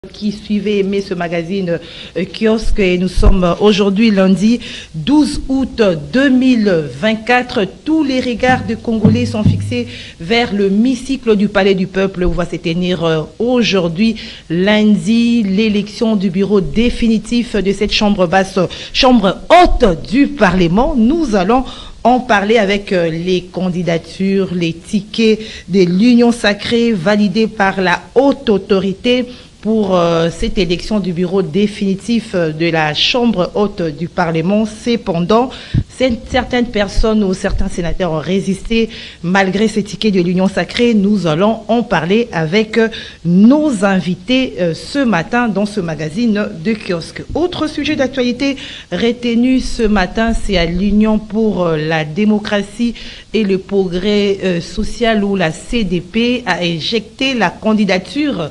Qui suivez, aimez ce magazine kiosque, et nous sommes aujourd'hui lundi 12 août 2024. Tous les regards des Congolais sont fixés vers le mi-cycle du Palais du Peuple où va se tenir aujourd'hui lundi l'élection du bureau définitif de cette chambre basse, chambre haute du Parlement. Nous allons en parler avec les candidatures, les tickets de l'Union sacrée validés par la haute autorité pour cette élection du bureau définitif de la Chambre haute du Parlement. Cependant, certaines personnes ou certains sénateurs ont résisté malgré ce ticket de l'Union sacrée. Nous allons en parler avec nos invités ce matin dans ce magazine de kiosque. Autre sujet d'actualité retenu ce matin, c'est à l'Union pour la démocratie et le progrès social où la CDP a éjecté la candidature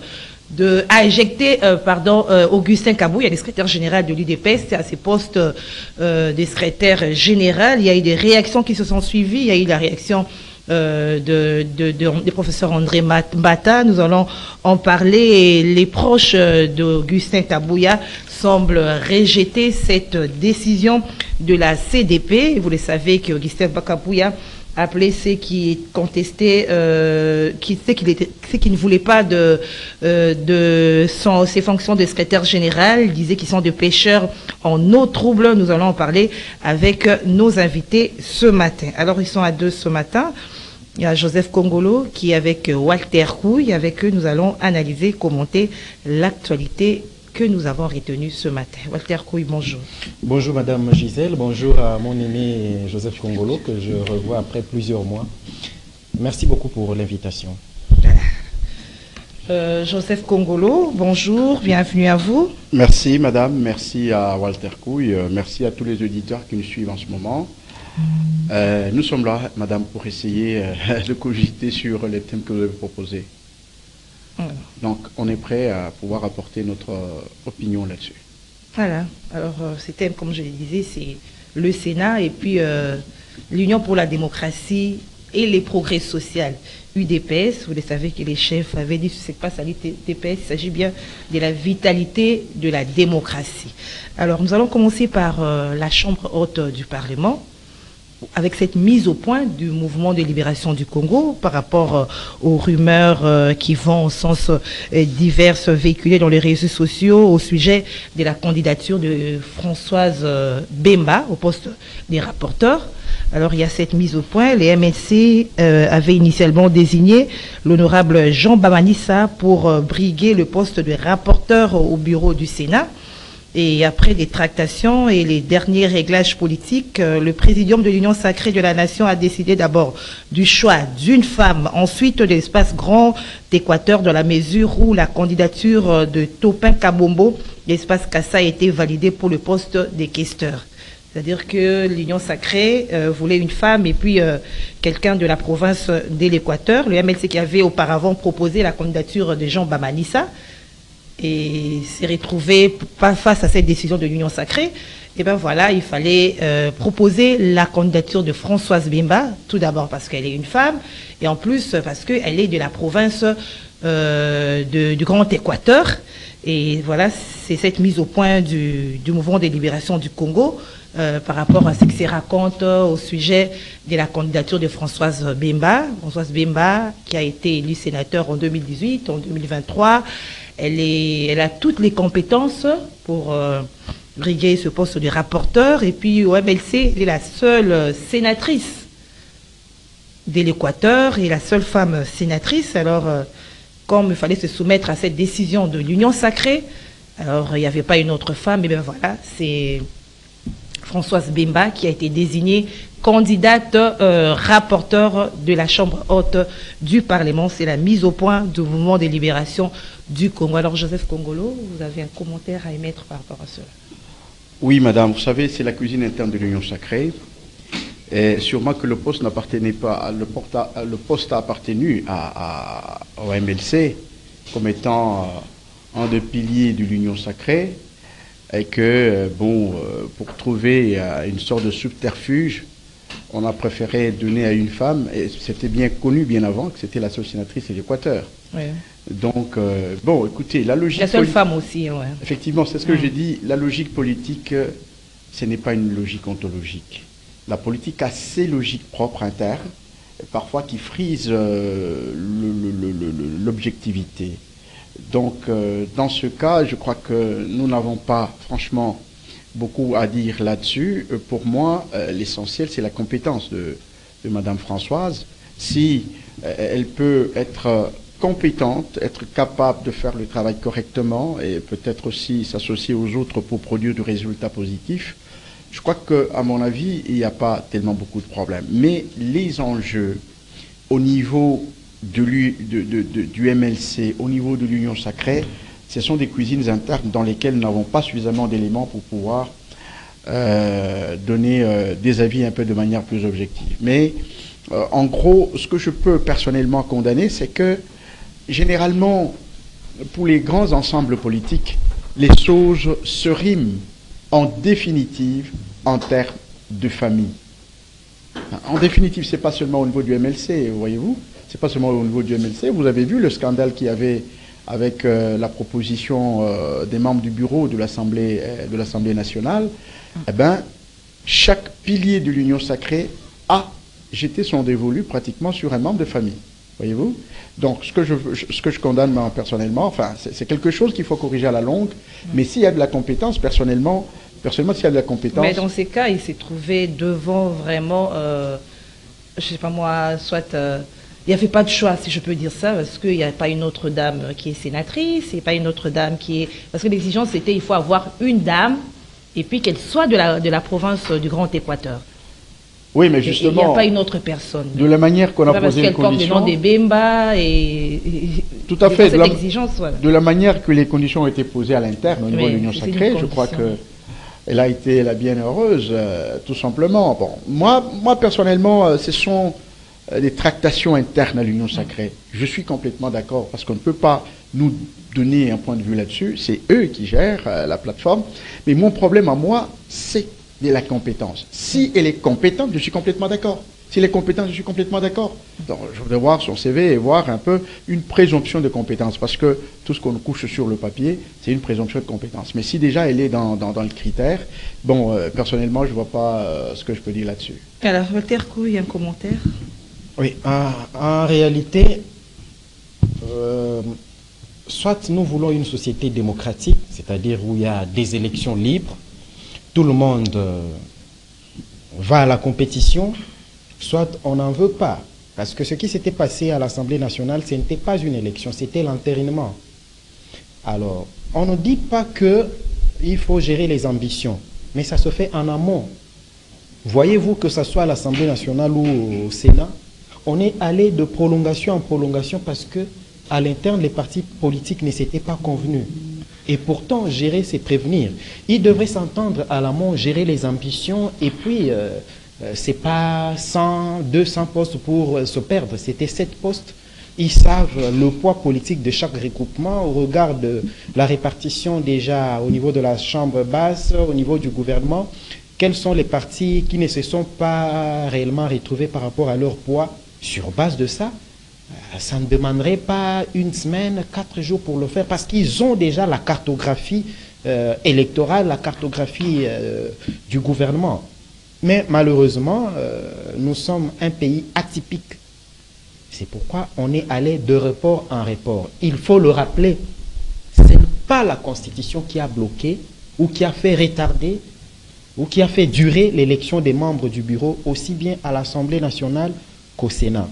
Augustin Kabouya, le secrétaire général de l'UDPS, à ses postes de secrétaire général. Il y a eu des réactions qui se sont suivies. Il y a eu la réaction du professeur André Mbata. Nous allons en parler. Et les proches d'Augustin Kabouya semblent rejeter cette décision de la CDP. Vous le savez qu'Augustin Kabouya appelé ceux qui contestaient, qui ne voulaient pas de ses fonctions de secrétaire général. Il disait qu'ils sont des pêcheurs en eau trouble. Nous allons en parler avec nos invités ce matin. Alors, ils sont à deux ce matin. Il y a Joseph Kongolo qui est avec Walter Kouy. Avec eux, nous allons analyser, commenter l'actualité que nous avons retenu ce matin. Walter Kouy, bonjour. Bonjour Madame Gisèle, bonjour à mon aîné Joseph Kongolo que je revois après plusieurs mois. Merci beaucoup pour l'invitation. Joseph Kongolo, bonjour, bienvenue à vous. Merci Madame, merci à Walter Kouy, merci à tous les auditeurs qui nous suivent en ce moment. Nous sommes là Madame pour essayer de cogiter sur les thèmes que vous avez proposés. Donc, on est prêt à pouvoir apporter notre opinion là-dessus. Voilà. Alors, c'était, comme je le disais, c'est le Sénat et puis l'Union pour la démocratie et les progrès sociaux, UDPS. Vous le savez que les chefs avaient dit que ce n'est pas ça l'UDPS, il s'agit bien de la vitalité de la démocratie. Alors, nous allons commencer par la Chambre haute du Parlement, avec cette mise au point du mouvement de libération du Congo par rapport aux rumeurs qui vont au sens divers véhiculées dans les réseaux sociaux au sujet de la candidature de Françoise Bemba au poste des rapporteurs. Alors il y a cette mise au point. Les MLC avaient initialement désigné l'honorable Jean Bamanissa pour briguer le poste de rapporteur au bureau du Sénat. Et après des tractations et les derniers réglages politiques, le présidium de l'Union sacrée de la nation a décidé d'abord du choix d'une femme, ensuite de l'espace Grand Équateur dans la mesure où la candidature de Topin Kabombo, l'espace Kassa, a été validée pour le poste des questeurs. C'est-à-dire que l'Union sacrée voulait une femme et puis quelqu'un de la province de l'Équateur. Le MLC qui avait auparavant proposé la candidature de Jean Bamanissa et s'est retrouvé face à cette décision de l'Union sacrée, et bien voilà, il fallait proposer la candidature de Françoise Bemba, tout d'abord parce qu'elle est une femme, et en plus parce qu'elle est de la province du Grand Équateur. Et voilà, c'est cette mise au point du mouvement de libération du Congo par rapport à ce qui se raconte au sujet de la candidature de Françoise Bemba. Françoise Bemba, qui a été élue sénateur en 2018, en 2023, elle a toutes les compétences pour briguer ce poste de rapporteur. Et puis au MLC, elle est la seule sénatrice de l'Équateur et la seule femme sénatrice. Alors, comme il fallait se soumettre à cette décision de l'Union sacrée, alors il n'y avait pas une autre femme, et bien voilà, c'est Françoise Bemba qui a été désignée candidate rapporteur de la Chambre haute du Parlement. C'est la mise au point du mouvement de libération du Congo. Alors Joseph Kongolo, vous avez un commentaire à émettre par rapport à cela? Oui Madame, vous savez, c'est la cuisine interne de l'Union sacrée. Et sûrement que le poste n'appartenait pas, le poste a appartenu au MLC comme étant un des piliers de l'Union sacrée, et que, bon, pour trouver une sorte de subterfuge, on a préféré donner à une femme, et c'était bien connu bien avant que c'était la seule sénatrice de l'Équateur. Oui. Donc, bon, écoutez, la logique... La seule femme aussi, ouais. Effectivement, c'est ce que j'ai dit, la logique politique, ce n'est pas une logique ontologique. La politique a ses logiques propres internes, parfois qui frisent l'objectivité. Donc, dans ce cas, je crois que nous n'avons pas, franchement, beaucoup à dire là-dessus. Pour moi, l'essentiel, c'est la compétence de Madame Françoise. Si elle peut être compétente, être capable de faire le travail correctement et peut-être aussi s'associer aux autres pour produire du résultat positif, je crois qu'à mon avis, il n'y a pas tellement beaucoup de problèmes. Mais les enjeux au niveau du MLC, au niveau de l'Union sacrée, ce sont des cuisines internes dans lesquelles nous n'avons pas suffisamment d'éléments pour pouvoir donner des avis un peu de manière plus objective. Mais en gros, ce que je peux personnellement condamner, c'est que généralement, pour les grands ensembles politiques, les choses se riment en définitive en termes de famille. En définitive, ce n'est pas seulement au niveau du MLC, voyez-vous, c'est pas seulement au niveau du MLC. Vous avez vu le scandale qu'il y avait avec la proposition des membres du bureau de l'Assemblée nationale. Eh bien, chaque pilier de l'Union sacrée a jeté son dévolu pratiquement sur un membre de famille. Voyez-vous? Donc, ce que je condamne personnellement, enfin, c'est quelque chose qu'il faut corriger à la longue, mais s'il y a de la compétence, personnellement, s'il y a de la compétence... Mais dans ces cas, il s'est trouvé devant vraiment, je ne sais pas moi, soit... il n'y avait pas de choix, si je peux dire ça, parce qu'il n'y a pas une autre dame qui est sénatrice, il n'y a pas une autre dame qui est... Parce que l'exigence, c'était il faut avoir une dame, et puis qu'elle soit de la province du Grand Équateur. Oui, mais justement... Il n'y a pas une autre personne. De la manière qu'on a posé les conditions... Parce qu'elle porte le nom des Bemba et tout à fait. Cette exigence, voilà. De la manière que les conditions ont été posées à l'interne, au niveau de l'Union sacrée, je crois qu'elle a été la bienheureuse, tout simplement. Bon, moi personnellement, ce sont des tractations internes à l'Union sacrée. Je suis complètement d'accord, parce qu'on ne peut pas nous donner un point de vue là-dessus. C'est eux qui gèrent la plateforme. Mais mon problème à moi, c'est de la compétence. Si elle est compétente, je suis complètement d'accord. S'il est compétent, je suis complètement d'accord. Donc, je voudrais voir son CV et voir un peu une présomption de compétence, parce que tout ce qu'on couche sur le papier, c'est une présomption de compétence. Mais si déjà elle est dans le critère, bon, personnellement, je ne vois pas ce que je peux dire là-dessus. Alors, Walter Kou, il y a un commentaire? Oui, en réalité, soit nous voulons une société démocratique, c'est-à-dire où il y a des élections libres, tout le monde va à la compétition, soit on n'en veut pas. Parce que ce qui s'était passé à l'Assemblée nationale, ce n'était pas une élection, c'était l'entérinement. Alors, on ne dit pas qu'il faut gérer les ambitions, mais ça se fait en amont. Voyez-vous que ce soit à l'Assemblée nationale ou au Sénat, on est allé de prolongation en prolongation parce que à l'interne, les partis politiques ne s'étaient pas convenus. Et pourtant, gérer, c'est prévenir. Ils devraient s'entendre à l'amont, gérer les ambitions, et puis, ce n'est pas 100, 200 postes pour se perdre, c'était 7 postes. Ils savent le poids politique de chaque regroupement au regard de la répartition déjà au niveau de la Chambre basse, au niveau du gouvernement. Quels sont les partis qui ne se sont pas réellement retrouvés par rapport à leur poids? Sur base de ça, ça ne demanderait pas une semaine, 4 jours pour le faire, parce qu'ils ont déjà la cartographie électorale, la cartographie du gouvernement. Mais malheureusement, nous sommes un pays atypique. C'est pourquoi on est allé de report en report. Il faut le rappeler, ce n'est pas la Constitution qui a bloqué ou qui a fait retarder ou qui a fait durer l'élection des membres du bureau, aussi bien à l'Assemblée nationale qu'au Sénat.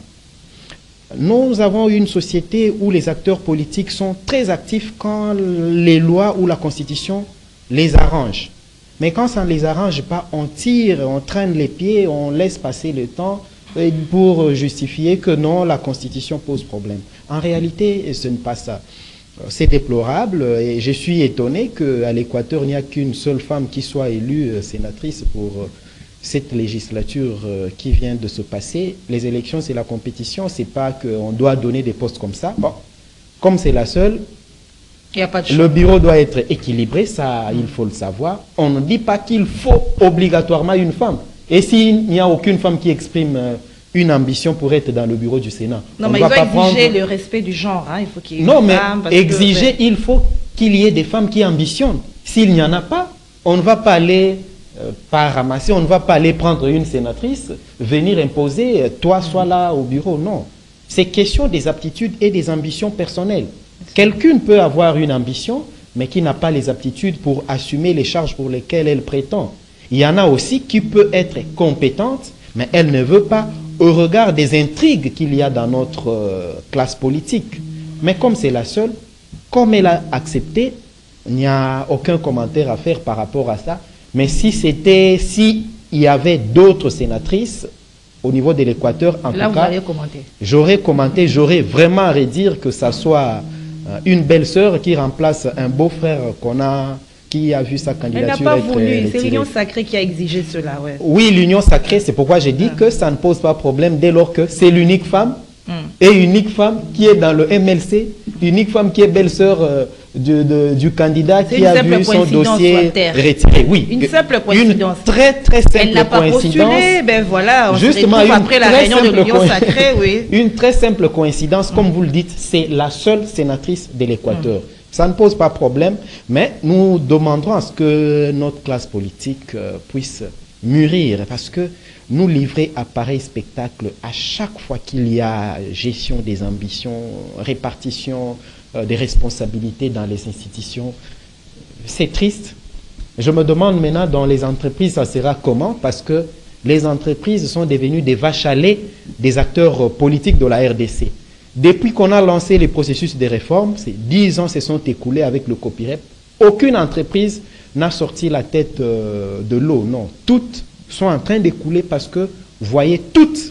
Nous avons une société où les acteurs politiques sont très actifs quand les lois ou la Constitution les arrangent. Mais quand ça ne les arrange pas, on tire, on traîne les pieds, on laisse passer le temps pour justifier que non, la Constitution pose problème. En réalité, ce n'est pas ça. C'est déplorable et je suis étonné qu'à l'Équateur, il n'y a qu'une seule femme qui soit élue sénatrice pour cette législature qui vient de se passer. Les élections, c'est la compétition, c'est pas qu'on doit donner des postes comme ça. Bon, comme c'est la seule, il y a pas de le bureau doit être équilibré, ça, il faut le savoir. On ne dit pas qu'il faut obligatoirement une femme. Et s'il n'y a aucune femme qui exprime une ambition pour être dans le bureau du Sénat, non, mais il doit exiger le respect du genre. Hein. Il faut qu'il y ait non, mais femme, exiger, il faut qu'il y ait des femmes qui ambitionnent. S'il n'y en a pas, on ne va pas aller pas ramasser, on ne va pas aller prendre une sénatrice, venir imposer, toi, sois là au bureau. Non. C'est question des aptitudes et des ambitions personnelles. Quelqu'un peut avoir une ambition, mais qui n'a pas les aptitudes pour assumer les charges pour lesquelles elle prétend. Il y en a aussi qui peut être compétente, mais elle ne veut pas au regard des intrigues qu'il y a dans notre classe politique. Mais comme c'est la seule, comme elle a accepté, il n'y a aucun commentaire à faire par rapport à ça. Mais si il y avait d'autres sénatrices au niveau de l'Équateur, en là, tout cas, j'aurais commenté, j'aurais vraiment à redire que ça soit une belle-sœur qui remplace un beau-frère qui a vu sa candidature. Elle n'a pas voulu, c'est l'Union sacrée qui a exigé cela. Ouais. Oui, l'Union sacrée, c'est pourquoi j'ai dit que ça ne pose pas problème dès lors que c'est l'unique femme et unique femme qui est dans le MLC, unique femme qui est belle-sœur du candidat qui a vu son dossier retiré. Oui, une simple coïncidence. Une très très simple Elle n'a pas postulé, ben voilà, on justement, se retrouve après la réunion de l'Union sacrée, oui. Une très simple coïncidence, comme vous le dites, c'est la seule sénatrice de l'Équateur. Ça ne pose pas problème, mais nous demanderons à ce que notre classe politique puisse mûrir, parce que nous livrer à pareil spectacle à chaque fois qu'il y a gestion des ambitions, répartition des responsabilités dans les institutions, c'est triste. Je me demande maintenant dans les entreprises ça sera comment, parce que les entreprises sont devenues des vaches à lait des acteurs politiques de la RDC. Depuis qu'on a lancé les processus de réforme, 10 ans se sont écoulés avec le copyright. Aucune entreprise n'a sorti la tête de l'eau, non. Toutes sont en train d'écouler parce que, vous voyez, toutes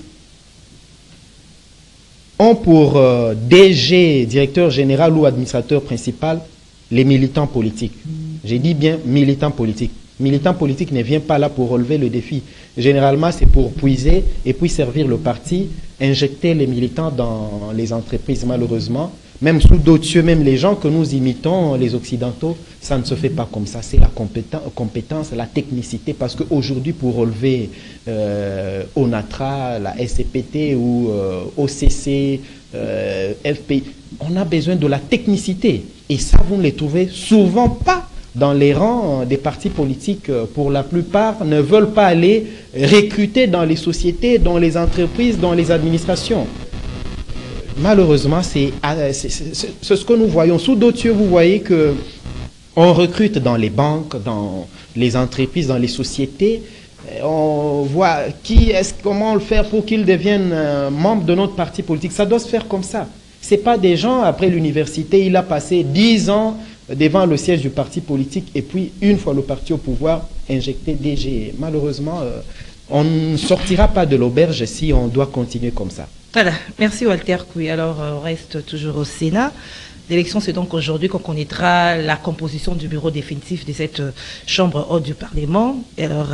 ont pour DG, directeur général ou administrateur principal, les militants politiques. J'ai dit bien militants politiques. Militant politique ne vient pas là pour relever le défi. Généralement, c'est pour puiser et puis servir le parti, injecter les militants dans les entreprises, malheureusement. Même sous d'autres cieux, même les gens que nous imitons, les Occidentaux, ça ne se fait pas comme ça. C'est la compétence, la technicité, parce qu'aujourd'hui, pour relever ONATRA, la SCPT ou OCC, FPI, on a besoin de la technicité. Et ça, vous ne les trouvez souvent pas dans les rangs des partis politiques. Pour la plupart, ne veulent pas aller recruter dans les sociétés, dans les entreprises, dans les administrations. Malheureusement, c'est ce que nous voyons. Sous d'autres yeux, vous voyez qu'on recrute dans les banques, dans les entreprises, dans les sociétés. On voit comment le faire pour qu'ils deviennent membres de notre parti politique. Ça doit se faire comme ça. Ce n'est pas des gens, après l'université, il a passé 10 ans devant le siège du parti politique et puis, une fois le parti au pouvoir, injecter DG. Malheureusement, on ne sortira pas de l'auberge si on doit continuer comme ça. Voilà, merci Walter Kouy. Alors, on reste toujours au Sénat. L'élection, c'est donc aujourd'hui qu'on connaîtra la composition du bureau définitif de cette chambre haute du Parlement. Et alors,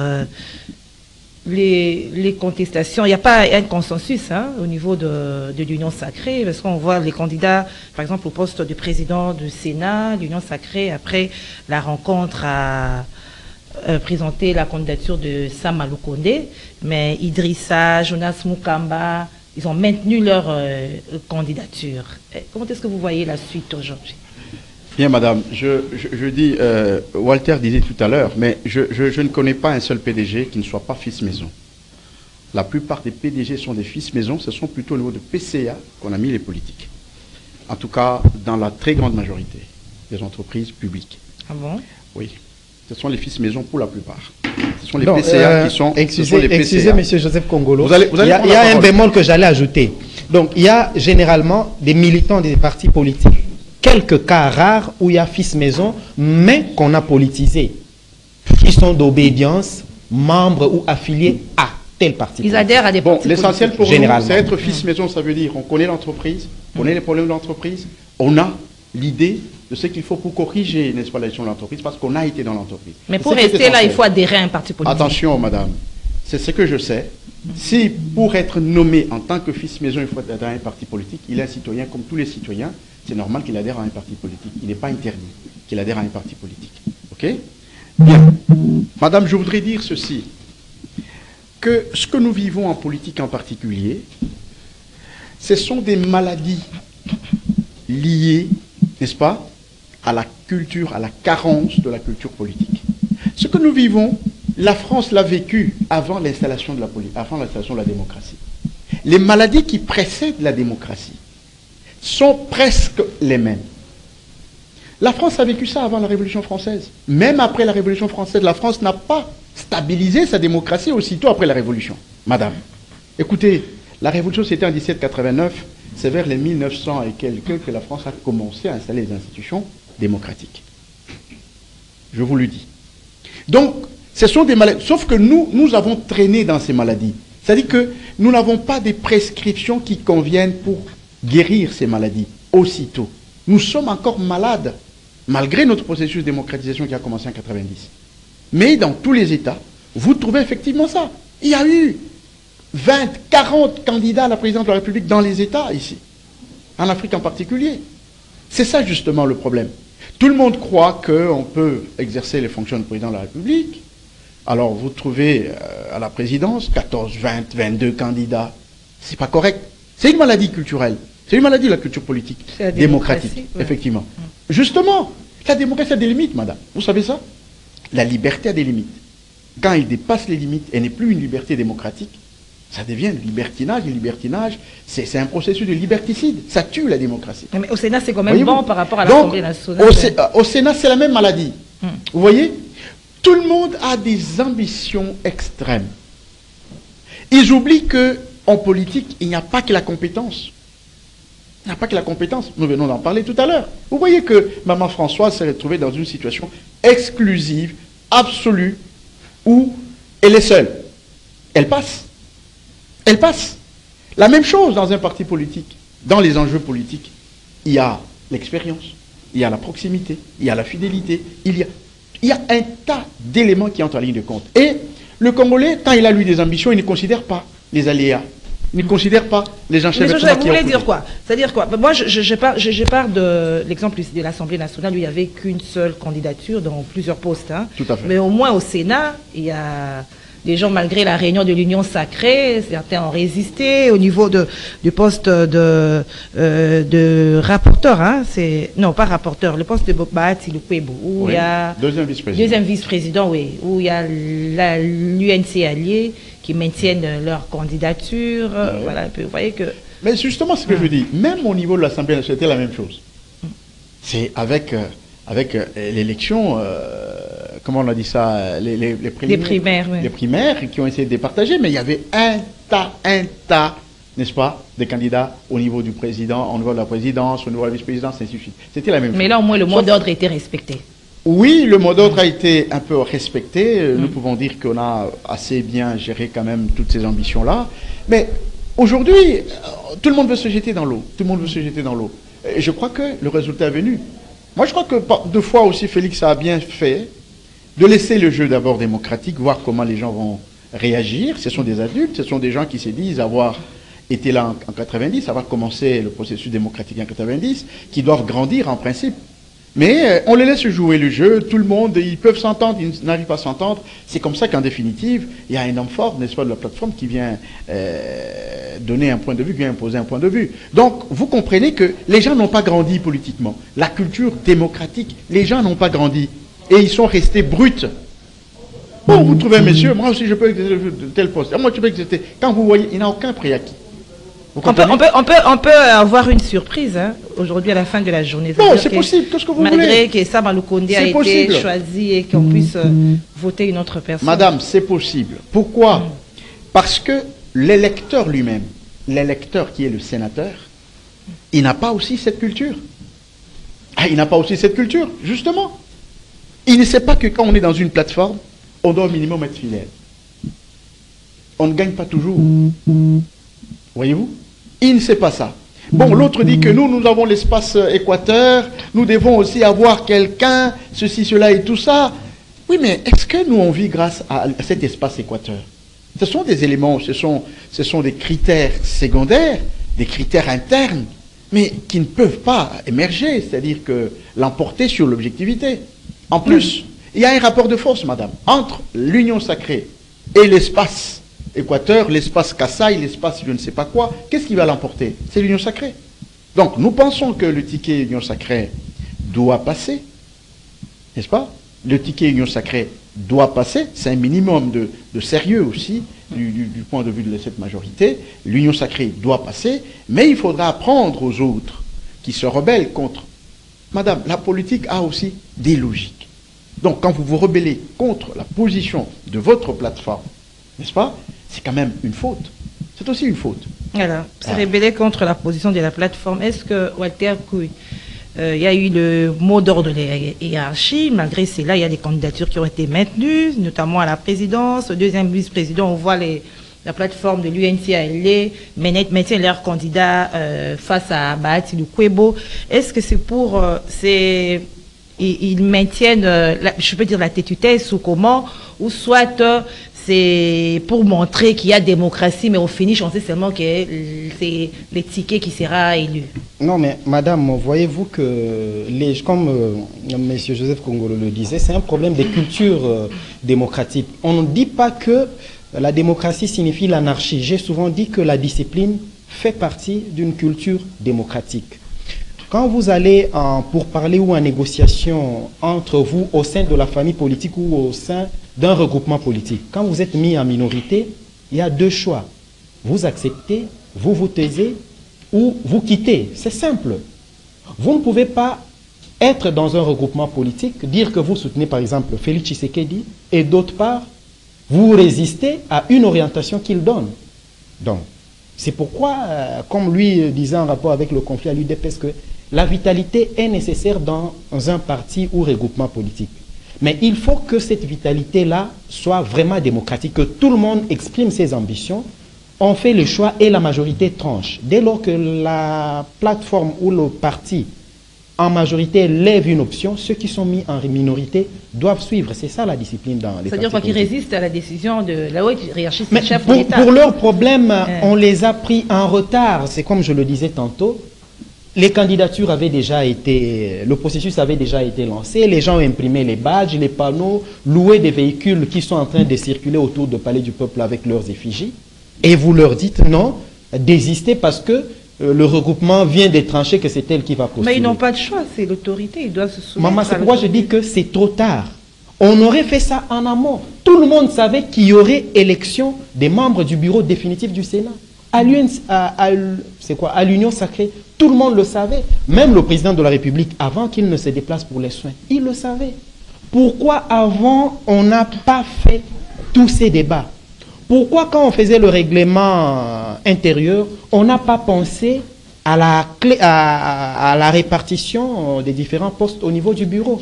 les contestations, il n'y a pas un consensus au niveau de l'Union sacrée, parce qu'on voit les candidats, par exemple, au poste du président du Sénat, l'Union sacrée, après la rencontre a présenté la candidature de Sam Alou Condé, mais Idrissa, Jonas Mukamba, ils ont maintenu leur candidature. Comment est-ce que vous voyez la suite aujourd'hui? Bien, madame, je dis, Walter disait tout à l'heure, mais je ne connais pas un seul PDG qui ne soit pas fils maison. La plupart des PDG sont des fils maison, ce sont plutôt au niveau de PCA qu'on a mis les politiques. En tout cas, dans la très grande majorité des entreprises publiques. Ah bon? Oui. Ce sont les fils maison pour la plupart. Ce sont les PCA qui sont... Excusez, M. Joseph Kongolo. Il y a un bémol que j'allais ajouter. Donc, il y a généralement des militants des partis politiques. Quelques cas rares où il y a fils maison, mais qu'on a politisé. Qui sont d'obédience, membres ou affiliés à tel parti politique. Ils adhèrent à des partis politiques. L'essentiel pour nous, c'est être fils maison, ça veut dire on connaît l'entreprise, on connaît les problèmes de l'entreprise, on a l'idée de ce qu'il faut pour corriger, n'est-ce pas, la gestion de l'entreprise, parce qu'on a été dans l'entreprise. Mais pour rester là, il faut adhérer à un parti politique. Attention, madame, c'est ce que je sais. Si pour être nommé en tant que fils maison, il faut adhérer à un parti politique, il est un citoyen comme tous les citoyens, c'est normal qu'il adhère à un parti politique. Il n'est pas interdit qu'il adhère à un parti politique. OK? Bien. Madame, je voudrais dire ceci. que ce que nous vivons en politique en particulier, ce sont des maladies liées, n'est-ce pas, à la culture, à la carence de la culture politique. Ce que nous vivons, la France l'a vécu avant l'installation de la démocratie. Les maladies qui précèdent la démocratie sont presque les mêmes. La France a vécu ça avant la Révolution française. Même après la Révolution française, la France n'a pas stabilisé sa démocratie aussitôt après la Révolution. Madame, écoutez, la Révolution c'était en 1789, c'est vers les 1900 et quelques que la France a commencé à installer les institutions démocratiques. Je vous le dis. Donc, ce sont des maladies, sauf que nous avons traîné dans ces maladies. C'est-à-dire que nous n'avons pas des prescriptions qui conviennent pour guérir ces maladies aussitôt. Nous sommes encore malades, malgré notre processus de démocratisation qui a commencé en 90. Mais dans tous les États, vous trouvez effectivement ça. Il y a eu 20, 40 candidats à la présidence de la République dans les États ici, en Afrique en particulier. C'est ça justement le problème. Tout le monde croit qu'on peut exercer les fonctions de président de la République. Alors vous trouvez à la présidence 14, 20, 22 candidats. C'est pas correct. C'est une maladie culturelle. C'est une maladie de la culture politique. Démocratique, ouais. Effectivement. Justement, la démocratie a des limites, madame. Vous savez ça? La liberté a des limites. Quand elle dépasse les limites, elle n'est plus une liberté démocratique. Ça devient un libertinage. Le libertinage, c'est un processus de liberticide. Ça tue la démocratie. Mais au Sénat, c'est quand même bon par rapport à l'Assemblée nationale. Au Sénat, c'est la même maladie. Vous voyez? Tout le monde a des ambitions extrêmes. Ils oublient qu'en politique, il n'y a pas que la compétence. Il n'y a pas que la compétence. Nous venons d'en parler tout à l'heure. Vous voyez que Maman Françoise s'est retrouvée dans une situation exclusive, absolue, où elle est seule. Elle passe. Elle passe. La même chose dans un parti politique. Dans les enjeux politiques, il y a l'expérience, il y a la proximité, il y a la fidélité, il y a un tas d'éléments qui entrent en ligne de compte. Et le Congolais, quand il a eu des ambitions, il ne considère pas les aléas. Il ne considère pas les enchevêtrements qui ont vous voulez dire quoi? C'est-à-dire quoi? Moi, je pars de l'exemple de l'Assemblée nationale où il n'y avait qu'une seule candidature dans plusieurs postes. Hein. Tout à fait. Mais au moins au Sénat, il y a des gens, malgré la réunion de l'Union sacrée, certains ont résisté au niveau du poste de rapporteur. Hein. Non, pas rapporteur, le poste de Bahati Lukwebo, où il y a... Deuxième vice-président. Deuxième vice-président, oui. Où il y a l'UNC allié qui maintiennent leur candidature. Voilà, vous voyez que... Mais justement, ce que je dis, même au niveau de l'Assemblée nationale, c'était la même chose. C'est avec l'élection, comment on a dit ça, les primaires, oui. Les primaires qui ont essayé de départager, mais il y avait un tas, n'est-ce pas, de candidats au niveau du président, au niveau de la présidence, au niveau de la vice-présidence, ainsi de suite. C'était la même chose. Mais là, au moins, le mot d'ordre a été respecté. Oui, le mot d'ordre a été un peu respecté. Nous pouvons dire qu'on a assez bien géré quand même toutes ces ambitions-là. Mais aujourd'hui, tout le monde veut se jeter dans l'eau. Tout le monde veut se jeter dans l'eau. Et je crois que le résultat est venu. Moi, je crois que deux fois aussi, Félix a bien fait de laisser le jeu d'abord démocratique, voir comment les gens vont réagir. Ce sont des adultes, ce sont des gens qui se disent avoir été là en 90, avoir commencé le processus démocratique en 90, qui doivent grandir en principe. Mais on les laisse jouer le jeu, tout le monde, ils peuvent s'entendre, ils n'arrivent pas à s'entendre. C'est comme ça qu'en définitive, il y a un homme fort, n'est-ce pas, de la plateforme qui vient donner un point de vue, qui vient imposer un point de vue. Donc, vous comprenez que les gens n'ont pas grandi politiquement. La culture démocratique, les gens n'ont pas grandi. Et ils sont restés bruts. Bon, vous trouvez, messieurs, moi aussi je peux exercer tel poste. Moi, je peux exercer. Quand vous voyez, il n'y a aucun préacquis. On peut avoir une surprise hein, aujourd'hui à la fin de la journée. Non, c'est possible, tout ce que vous voulez. Malgré que Sama Lukonde a été choisi et qu'on puisse voter une autre personne. Madame, c'est possible. Pourquoi? Parce que l'électeur lui-même, l'électeur qui est le sénateur, il n'a pas aussi cette culture. Ah, il n'a pas aussi cette culture, justement. Il ne sait pas que quand on est dans une plateforme, on doit au minimum être fidèle. On ne gagne pas toujours. Voyez-vous? Il ne sait pas ça. Bon, l'autre dit que nous avons l'espace Équateur, nous devons aussi avoir quelqu'un, ceci, cela et tout ça. Oui, mais est-ce que nous on vit grâce à cet espace Équateur? Ce sont des éléments, ce sont des critères secondaires, des critères internes, mais qui ne peuvent pas émerger, c'est-à-dire que l'emporter sur l'objectivité. En plus, il y a un rapport de force, madame, entre l'union sacrée et l'espace Équateur, l'espace Kassai, l'espace je ne sais pas quoi, qu'est-ce qui va l'emporter? C'est l'Union sacrée. Donc nous pensons que le ticket Union sacrée doit passer, n'est-ce pas? Le ticket Union sacrée doit passer, c'est un minimum de sérieux aussi du point de vue de cette majorité. L'Union sacrée doit passer, mais il faudra apprendre aux autres qui se rebellent contre. Madame, la politique a aussi des logiques. Donc quand vous vous rebellez contre la position de votre plateforme, n'est-ce pas? C'est quand même une faute. C'est aussi une faute. Alors, se rebeller contre la position de la plateforme. Est-ce que, Walter Couille, il y a eu le mot d'ordre de la hiérarchie, malgré cela, il y a des candidatures qui ont été maintenues, notamment à la présidence, au deuxième vice-président, on voit la plateforme de l'UNCAL maintient leurs candidats face à Bahati Lukwebo. Est-ce que c'est pour... ils maintiennent, je peux dire, la tétutesse ou comment, ou soit c'est pour montrer qu'il y a démocratie, mais au finish, on sait seulement que c'est les tickets qui sera élu. Non, mais madame, voyez-vous que, comme M. Joseph Kongolo le disait, c'est un problème de culture démocratique. On ne dit pas que la démocratie signifie l'anarchie. J'ai souvent dit que la discipline fait partie d'une culture démocratique. Quand vous allez pour parler ou en négociation entre vous au sein de la famille politique ou au sein d'un regroupement politique, quand vous êtes mis en minorité, il y a deux choix. Vous acceptez, vous vous taisez ou vous quittez. C'est simple. Vous ne pouvez pas être dans un regroupement politique, dire que vous soutenez par exemple Félix Tshisekedi et d'autre part, vous résistez à une orientation qu'il donne. Donc, c'est pourquoi, comme lui disait en rapport avec le conflit à l'UDPS, que la vitalité est nécessaire dans un parti ou regroupement politique. Mais il faut que cette vitalité-là soit vraiment démocratique, que tout le monde exprime ses ambitions. On fait le choix et la majorité tranche. Dès lors que la plateforme ou le parti en majorité lève une option, ceux qui sont mis en minorité doivent suivre. C'est ça la discipline dans les partis. C'est-à-dire qu'ils résistent à la décision de la haute hiérarchie du chef de l'État. Pour leurs problèmes, on les a pris en retard. C'est comme je le disais tantôt. Les candidatures avaient déjà été, le processus avait déjà été lancé, les gens ont imprimé les badges, les panneaux, loué des véhicules qui sont en train de circuler autour du Palais du Peuple avec leurs effigies. Et vous leur dites non, désistez parce que le regroupement vient de trancher que c'est elle qui va postuler. Mais ils n'ont pas de choix, c'est l'autorité, ils doivent se soumettre. Maman, c'est pourquoi je dis que c'est trop tard. On aurait fait ça en amont. Tout le monde savait qu'il y aurait élection des membres du bureau définitif du Sénat. À l'Union sacrée, tout le monde le savait. Même le président de la République, avant qu'il ne se déplace pour les soins, il le savait. Pourquoi avant, on n'a pas fait tous ces débats? Pourquoi quand on faisait le règlement intérieur, on n'a pas pensé à la répartition des différents postes au niveau du bureau?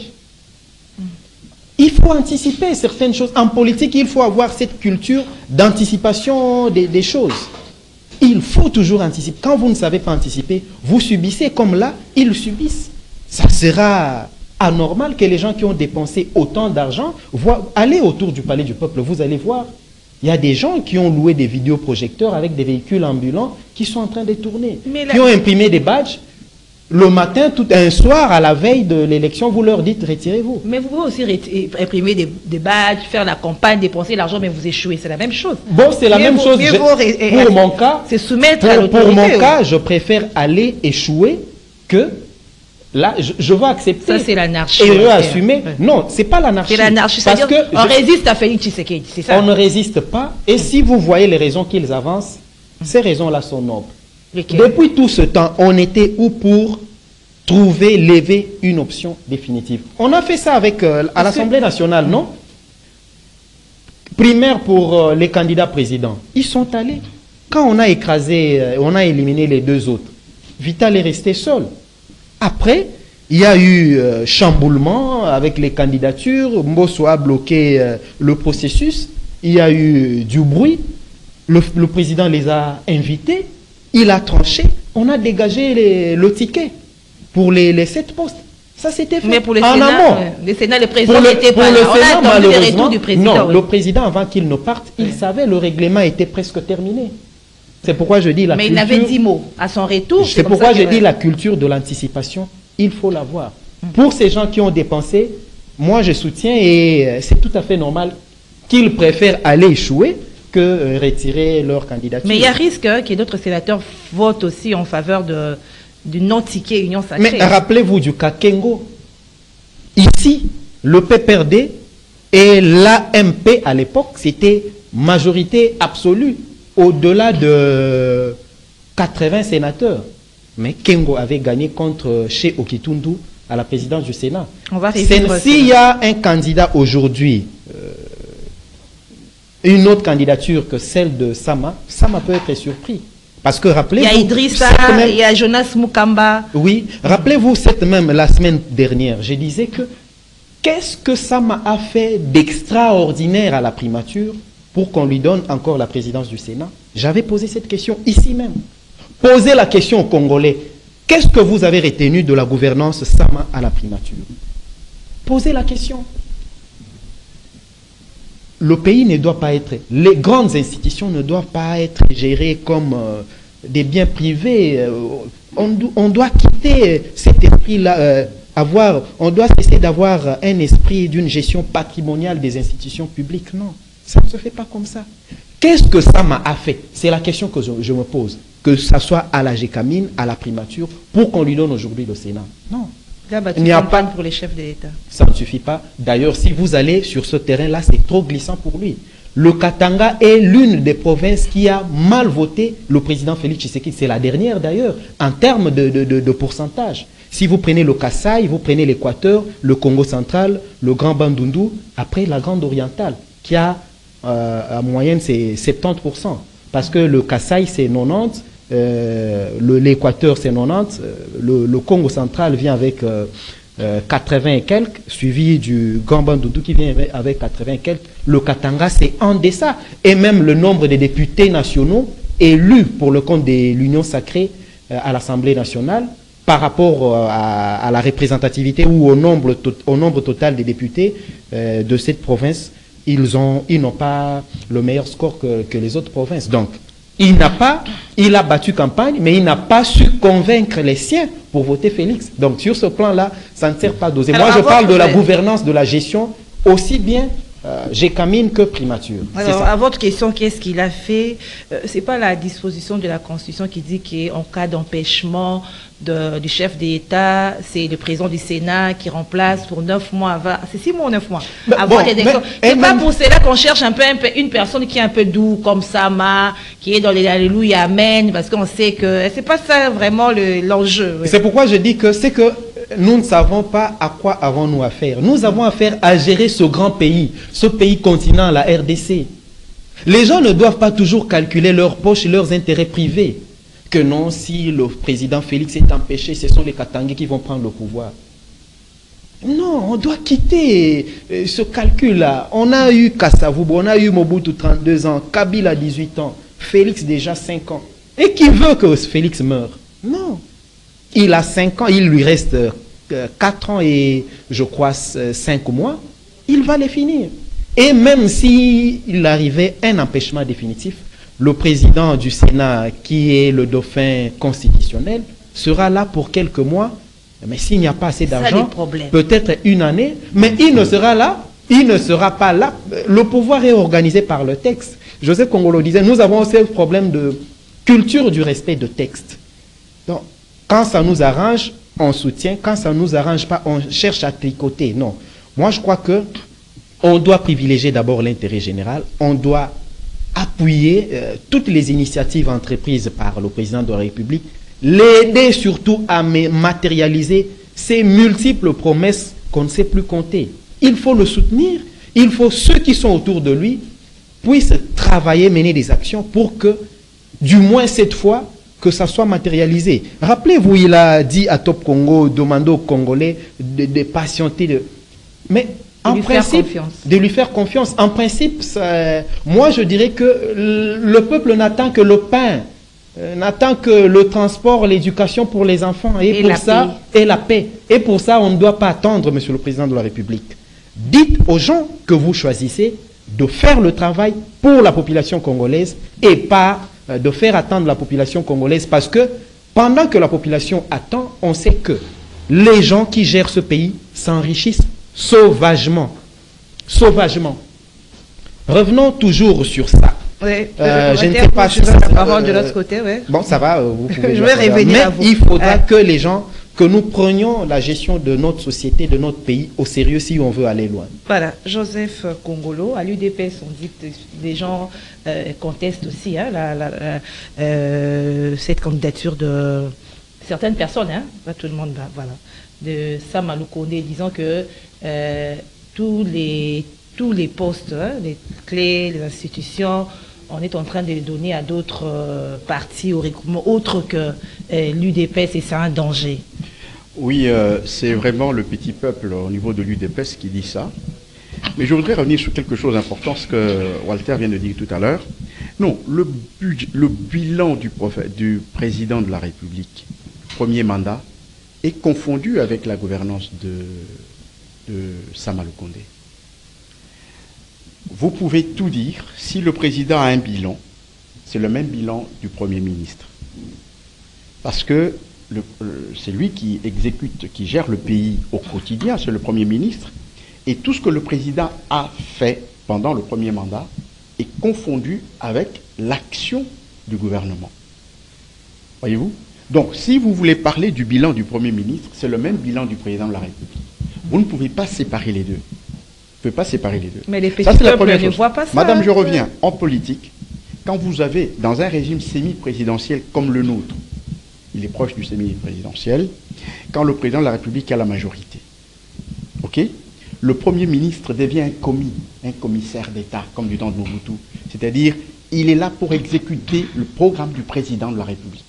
Il faut anticiper certaines choses. En politique, il faut avoir cette culture d'anticipation des choses. Il faut toujours anticiper. Quand vous ne savez pas anticiper, vous subissez comme là, ils subissent. Ça sera anormal que les gens qui ont dépensé autant d'argent aller autour du Palais du Peuple. Vous allez voir, il y a des gens qui ont loué des vidéoprojecteurs avec des véhicules ambulants qui sont en train de tourner, qui ont imprimé des badges. Le matin, tout un soir, à la veille de l'élection, vous leur dites retirez-vous. Mais vous pouvez aussi imprimer des badges, faire la campagne, dépenser l'argent, mais vous échouez. C'est la même chose. Bon, c'est la même chose. Pour mon cas, c'est soumettre à l'autorité. Pour mon cas, je préfère aller échouer que là, je veux accepter. Ça, c'est l'anarchie. Et je veux assumer. Non, c'est pas l'anarchie. C'est l'anarchie. Parce que on résiste à Félix Tshisekedi, c'est ça? On ne résiste pas. Et si vous voyez les raisons qu'ils avancent, ces raisons-là sont nobles. Depuis tout ce temps, on était où pour lever une option définitive? On a fait ça avec à l'Assemblée nationale, non? Primaire pour les candidats présidents. Ils sont allés. Quand on a écrasé, on a éliminé les deux autres, Vital est resté seul. Après, il y a eu chamboulement avec les candidatures. Mbosso a bloqué le processus. Il y a eu du bruit. Le président les a invités. Il a tranché. On a dégagé le ticket pour les 7 postes. Ça s'était fait. Mais pour les en amont. Le Sénat, le président n'était pas là. On a attendu le retour du président. Non, le président, avant qu'il ne parte, il savait le règlement était presque terminé. C'est pourquoi je dis la culture... Mais il avait 10 mots à son retour. C'est pourquoi je dis la culture de l'anticipation, il faut l'avoir. Pour ces gens qui ont dépensé, moi je soutiens et c'est tout à fait normal qu'ils préfèrent aller échouer que retirer leur candidature. Mais il y a risque que d'autres sénateurs votent aussi en faveur du non-ticket Union Sacrée. Mais rappelez-vous du cas Kengo. Ici, le PPRD et l'AMP à l'époque, c'était majorité absolue, au-delà de 80 sénateurs. Mais Kengo avait gagné contre chez Okitundu à la présidence du Sénat. On va revivre s'il y a un candidat aujourd'hui, une autre candidature que celle de Sama peut être surpris. Parce que rappelez-vous... Il y a Idrissa, il y a Jonas Mukamba. Oui, rappelez-vous la semaine dernière, je disais que qu'est-ce que Sama a fait d'extraordinaire à la primature pour qu'on lui donne encore la présidence du Sénat? J'avais posé cette question ici même. Posez la question aux Congolais. Qu'est-ce que vous avez retenu de la gouvernance Sama à la primature? Posez la question. Le pays ne doit pas être... Les grandes institutions ne doivent pas être gérées comme des biens privés. On doit quitter cet esprit-là. On doit cesser d'avoir un esprit d'une gestion patrimoniale des institutions publiques. Non, ça ne se fait pas comme ça. Qu'est-ce que Sama a fait? C'est la question que je me pose. Que ça soit à la GECAMIN, à la primature, pour qu'on lui donne aujourd'hui le Sénat. Non. Il n'y a pas pour les chefs de l'État. Ça ne suffit pas. D'ailleurs, si vous allez sur ce terrain-là, c'est trop glissant pour lui. Le Katanga est l'une des provinces qui a mal voté le président Félix Tshisekedi. C'est la dernière d'ailleurs, en termes de pourcentage. Si vous prenez le Kasaï, vous prenez l'Équateur, le Congo central, le Grand Bandundu, après la Grande Orientale, qui a en moyenne c'est 70%. Parce que le Kasaï c'est 90%. L'Équateur c'est 90, le Congo central vient avec 80 et quelques, suivi du Grand Bandundu qui vient avec 80 et quelques. Le Katanga c'est en deçà. Et même le nombre de députés nationaux élus pour le compte de l'Union sacrée à l'Assemblée nationale par rapport à la représentativité ou au nombre total des députés de cette province, ils n'ont pas le meilleur score que les autres provinces. Donc, il a battu campagne, mais il n'a pas su convaincre les siens pour voter Félix. Donc, sur ce plan-là, ça ne sert pas d'oser. Moi, je parle de la gouvernance, de la gestion, aussi bien GECAMIN que primature. Alors, à votre question, qu'est-ce qu'il a fait? Ce n'est pas la disposition de la Constitution qui dit qu'en cas d'empêchement du chef d'État, c'est le président du Sénat qui remplace pour 9 mois. C'est 6 mois ou 9 mois. C'est pas pour cela qu'on cherche une personne qui est un peu doux, comme Sama, qui est dans les Alléluia, Amen, parce qu'on sait que c'est pas ça vraiment l'enjeu. C'est pourquoi je dis que c'est que nous ne savons pas à quoi avons-nous affaire. Nous avons affaire à gérer ce grand pays, ce pays continent, la RDC. Les gens ne doivent pas toujours calculer leurs poches et leurs intérêts privés. Que non, si le président Félix est empêché, ce sont les Katangais qui vont prendre le pouvoir. Non, on doit quitter ce calcul-là. On a eu Kasavubu, on a eu Mobutu 32 ans, Kabila 18 ans, Félix déjà 5 ans. Et qui veut que Félix meure? Non. Il a 5 ans, il lui reste 4 ans et je crois 5 mois. Il va les finir. Et même s'il arrivait un empêchement définitif, le président du Sénat, qui est le dauphin constitutionnel, sera là pour quelques mois. Mais s'il n'y a pas assez d'argent, peut-être une année, mais il ne sera là, il ne sera pas là. Le pouvoir est organisé par le texte. Joseph Kongolo disait, nous avons aussi un problème de culture du respect de texte. Donc, quand ça nous arrange, on soutient. Quand ça ne nous arrange pas, on cherche à tricoter. Non. Moi, je crois que on doit privilégier d'abord l'intérêt général. On doit appuyer toutes les initiatives entreprises par le président de la République, l'aider surtout à matérialiser ces multiples promesses qu'on ne sait plus compter. Il faut le soutenir, il faut ceux qui sont autour de lui puissent travailler, mener des actions pour que, du moins cette fois, que ça soit matérialisé. Rappelez-vous, il a dit à Top Congo, demandé aux Congolais de patienter. Mais en principe, de lui faire confiance. En principe, moi je dirais que le peuple n'attend que le pain, n'attend que le transport, l'éducation pour les enfants, et pour ça, et la paix. Et pour ça, on ne doit pas attendre, Monsieur le Président de la République. Dites aux gens que vous choisissez de faire le travail pour la population congolaise et pas de faire attendre la population congolaise, parce que pendant que la population attend, on sait que les gens qui gèrent ce pays s'enrichissent sauvagement. Sauvagement. Revenons toujours sur ça. Ouais. Je ne sais pas si la parole de l'autre côté, ouais. Bon, ça va, vous pouvez. Je vais revenir mais à vous. il faudra que les gens, que nous prenions la gestion de notre société, de notre pays au sérieux si on veut aller loin. Voilà, Joseph Kongolo, à l'UDPS, on dit que les gens contestent aussi hein, cette candidature de certaines personnes, hein, pas tout le monde, bah, voilà, de Sama Lukonde, disant que tous les postes, hein, les clés, les institutions, on est en train de les donner à d'autres partis ou regroupements autres que l'UDPS et c'est un danger. Oui, c'est vraiment le petit peuple au niveau de l'UDPS qui dit ça. Mais je voudrais revenir sur quelque chose d'important, ce que Walter vient de dire tout à l'heure. Non, le bilan du président de la République, premier mandat, est confondu avec la gouvernance de Sama Lukonde. Vous pouvez tout dire, si le président a un bilan, c'est le même bilan du Premier ministre. Parce que c'est lui qui exécute, qui gère le pays au quotidien, c'est le Premier ministre. Et tout ce que le président a fait pendant le premier mandat est confondu avec l'action du gouvernement. Voyez-vous? Donc, si vous voulez parler du bilan du Premier ministre, c'est le même bilan du président de la République. Vous ne pouvez pas séparer les deux. Vous ne pouvez pas séparer les deux. Mais les petits peuples ne voient pas ça. Madame, je reviens. En politique, quand vous avez, dans un régime semi-présidentiel comme le nôtre, il est proche du semi-présidentiel, quand le président de la République a la majorité, ok, le Premier ministre devient un commissaire d'État, comme du temps de Mobutu. C'est-à-dire, il est là pour exécuter le programme du président de la République.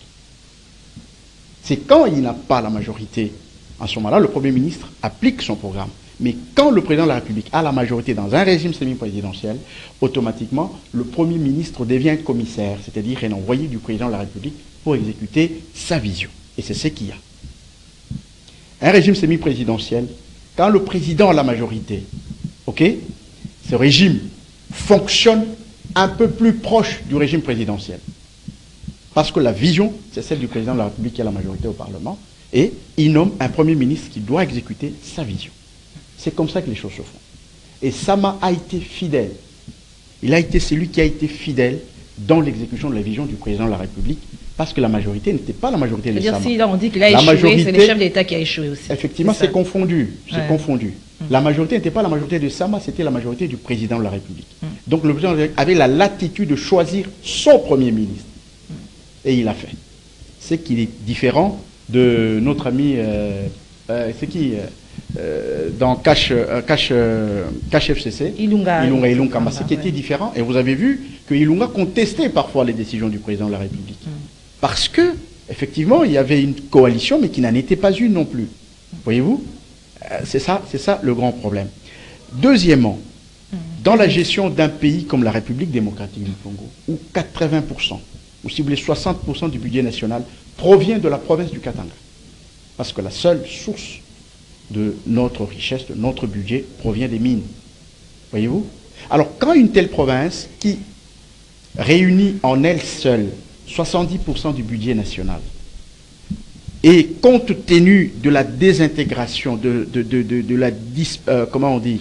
C'est quand il n'a pas la majorité, en ce moment-là, le Premier ministre applique son programme. Mais quand le président de la République a la majorité dans un régime semi-présidentiel, automatiquement, le Premier ministre devient commissaire, c'est-à-dire un envoyé du président de la République pour exécuter sa vision. Et c'est ce qu'il y a. Un régime semi-présidentiel, quand le président a la majorité, ok, ce régime fonctionne un peu plus proche du régime présidentiel. Parce que la vision, c'est celle du président de la République qui a la majorité au Parlement, et il nomme un Premier ministre qui doit exécuter sa vision. C'est comme ça que les choses se font. Et Sama a été fidèle. Il a été celui qui a été fidèle dans l'exécution de la vision du président de la République, parce que la majorité n'était pas la majorité de Sama. C'est-à-dire, si là on dit qu'il a échoué, c'est le chef d'État qui a échoué aussi. Effectivement, c'est confondu. C'est confondu. La majorité n'était pas la majorité de Sama, c'était la majorité du président de la République. Donc le président avait la latitude de choisir son Premier ministre. Et il l'a fait. C'est qu'il est différent de notre ami, c'est qui dans Cash FCC, Ilunga Kambase, qui était différent. Et vous avez vu que Ilunga contestait parfois les décisions du président de la République. Parce que, effectivement, il y avait une coalition, mais qui n'en était pas une non plus. Voyez-vous? C'est ça le grand problème. Deuxièmement, dans la gestion d'un pays comme la République démocratique du Congo, où 80%, ou si vous voulez 60% du budget national provient de la province du Katanga. Parce que la seule source de notre richesse, de notre budget, provient des mines. Voyez-vous? Alors, quand une telle province, qui réunit en elle seule 70% du budget national, et compte tenu de la désintégration, comment on dit,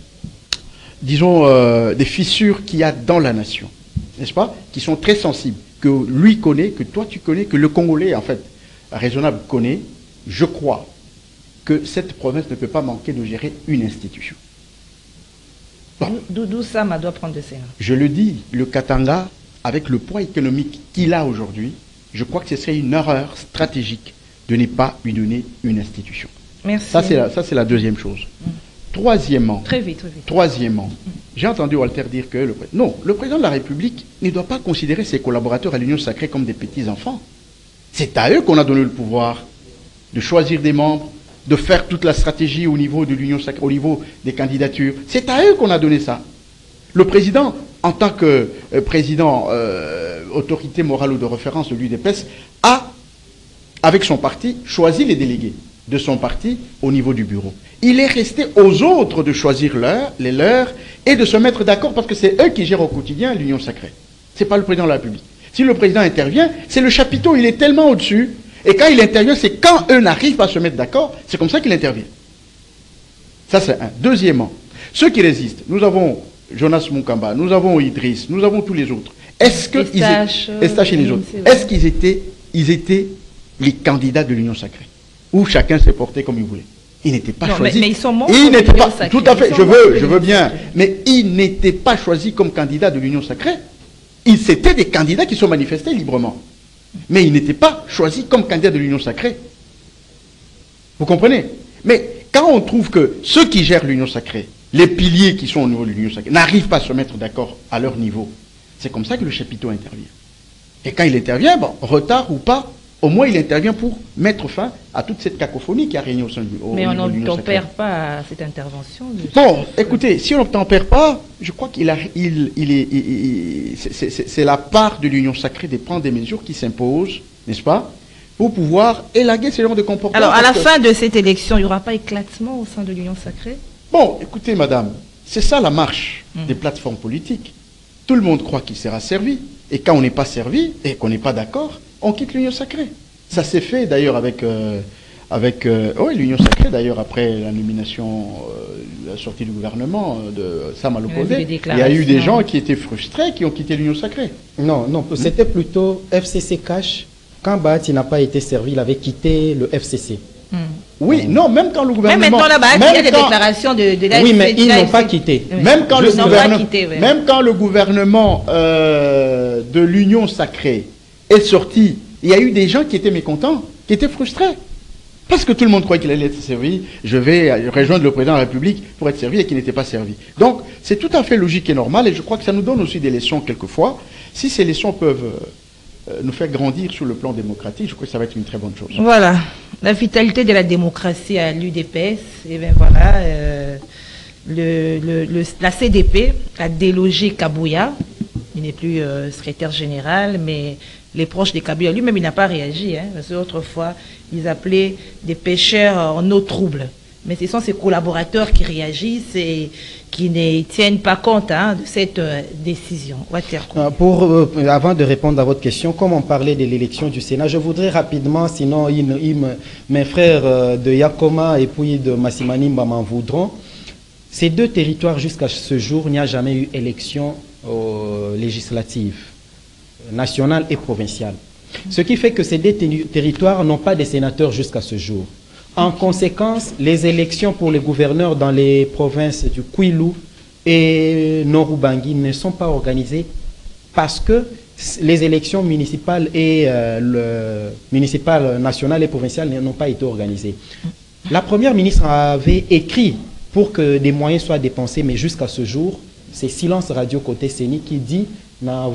disons, des fissures qu'il y a dans la nation, n'est-ce pas, qui sont très sensibles, que lui connaît, que toi tu connais, que le Congolais, en fait, raisonnable connaît, je crois que cette province ne peut pas manquer de gérer une institution. Bon. D'où Sama doit prendre de ses mains. Je le dis, le Katanga, avec le poids économique qu'il a aujourd'hui, je crois que ce serait une erreur stratégique de ne pas lui donner une institution. Merci. Ça, c'est la deuxième chose. Troisièmement, très vite. Troisièmement, j'ai entendu Walter dire que le président de la République ne doit pas considérer ses collaborateurs à l'Union sacrée comme des petits-enfants. C'est à eux qu'on a donné le pouvoir de choisir des membres, de faire toute la stratégie au niveau de l'Union sacrée, au niveau des candidatures. C'est à eux qu'on a donné ça. Le président, en tant que président, autorité morale ou de référence de l'UDPS, a, avec son parti, choisi les délégués de son parti au niveau du bureau. Il est resté aux autres de choisir les leurs et de se mettre d'accord parce que c'est eux qui gèrent au quotidien l'Union sacrée. Ce n'est pas le président de la République. Si le président intervient, c'est le chapiteau, il est tellement au-dessus. Et quand il intervient, c'est quand eux n'arrivent pas à se mettre d'accord, c'est comme ça qu'il intervient. Ça, c'est un. Deuxièmement, ceux qui résistent, nous avons Jonas Munkamba, nous avons Idriss, nous avons tous les autres. Est-ce que Eustache et les autres, est-ce qu'ils étaient les candidats de l'Union sacrée, où chacun s'est porté comme il voulait? Ils n'étaient pas choisis. Mais ils sont membres de l'Union sacrée. Tout à fait, je veux bien. Mais ils n'étaient pas choisis comme candidats de l'Union sacrée. C'était des candidats qui sont manifestés librement. Mais ils n'étaient pas choisis comme candidats de l'Union sacrée. Vous comprenez? Mais quand on trouve que ceux qui gèrent l'Union sacrée, les piliers qui sont au niveau de l'Union sacrée, n'arrivent pas à se mettre d'accord à leur niveau, c'est comme ça que le chapiteau intervient. Et quand il intervient, bon, retard ou pas, au moins il intervient pour mettre fin à toute cette cacophonie qui a régné au sein de l'Union sacrée. Mais on n'obtempère pas à cette intervention. Bon, écoutez, si on n'obtempère pas, je crois c'est la part de l'Union sacrée de prendre des mesures qui s'imposent, n'est-ce pas, pour pouvoir élaguer ce genre de comportement. Alors, à la fin de cette élection, il n'y aura pas éclatement au sein de l'Union sacrée? Bon, écoutez, madame, c'est ça la marche des plateformes politiques. Tout le monde croit qu'il sera servi. Et quand on n'est pas servi et qu'on n'est pas d'accord, on quitte l'Union sacrée. Ça s'est fait d'ailleurs avec l'Union sacrée, d'ailleurs, après la nomination, la sortie du gouvernement de Sam Alokode. Il y a eu des gens qui étaient frustrés, qui ont quitté l'Union sacrée. Non, c'était plutôt FCC Cash. Quand Bahati n'a pas été servi, il avait quitté le FCC. Oui, non, même quand le gouvernement... Même maintenant, là-bas, il y a des déclarations de la... Oui, mais ils n'ont pas quitté. Même quand le gouvernement de l'Union sacrée est sorti, il y a eu des gens qui étaient mécontents, qui étaient frustrés. Parce que tout le monde croyait qu'il allait être servi. Je vais rejoindre le président de la République pour être servi et qu'il n'était pas servi. Donc, c'est tout à fait logique et normal. Et je crois que ça nous donne aussi des leçons quelquefois. Si ces leçons peuvent nous faire grandir sur le plan démocratique, je crois que ça va être une très bonne chose. Voilà. La vitalité de la démocratie à l'UDPS, et bien voilà, la CDP a délogé Kabouya. Il n'est plus secrétaire général, mais les proches de Kabouya, lui-même, il n'a pas réagi. Parce qu'autrefois, ils appelaient des pêcheurs en eau trouble. Mais ce sont ses collaborateurs qui réagissent et qui ne tiennent pas compte de cette décision. Avant de répondre à votre question, comme on parlait de l'élection du Sénat, je voudrais rapidement, sinon mes frères de Yakoma et puis de Massimanimba m'en voudront. Ces deux territoires, jusqu'à ce jour, il n'y a jamais eu élection législative, nationale et provinciale. Ce qui fait que ces deux territoires n'ont pas de sénateurs jusqu'à ce jour. En conséquence, les élections pour les gouverneurs dans les provinces du Kwilu et Nord-Ubangi ne sont pas organisées parce que les élections municipales et municipales, nationales et provinciales n'ont pas été organisées. La première ministre avait écrit pour que des moyens soient dépensés, mais jusqu'à ce jour, c'est Silence Radio côté CENI qui dit n'a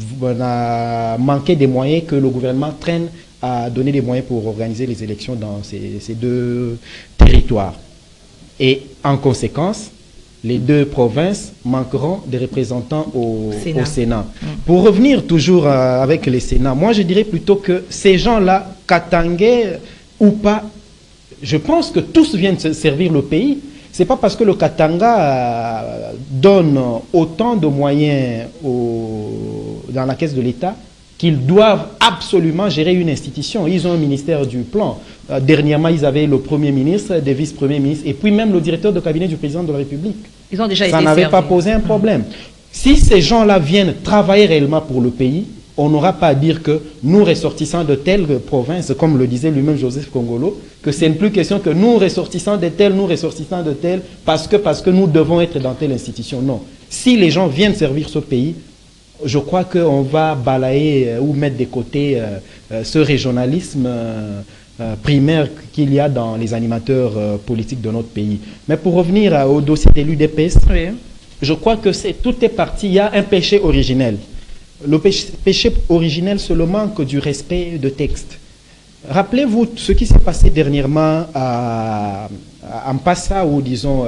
manqué des moyens, que le gouvernement traîne à donner des moyens pour organiser les élections dans ces deux territoires. Et en conséquence, les deux provinces manqueront des représentants au Sénat. Pour revenir toujours avec les Sénats, moi je dirais plutôt que ces gens-là, Katangais ou pas, je pense que tous viennent servir le pays. Ce n'est pas parce que le Katanga donne autant de moyens dans la caisse de l'État qu'ils doivent absolument gérer une institution. Ils ont un ministère du plan. Dernièrement, ils avaient le Premier ministre, des vice-premiers ministres, et puis même le directeur de cabinet du président de la République. Ils ont déjà été Ça n'avait pas posé un problème. Si ces gens-là viennent travailler réellement pour le pays, on n'aura pas à dire que nous, ressortissants de telle province, comme le disait lui-même Joseph Kongolo, que ce n'est plus question que nous, ressortissants de telle, nous, ressortissants de telle, parce que nous devons être dans telle institution. Non. Si les gens viennent servir ce pays, je crois qu'on va balayer ou mettre de côté ce régionalisme primaire qu'il y a dans les animateurs politiques de notre pays. Mais pour revenir au dossier de l'UDPS, je crois que tout est parti. Il y a un péché originel. Le péché originel, c'est le manque du respect de texte. Rappelez-vous ce qui s'est passé dernièrement à Mpassa ou disons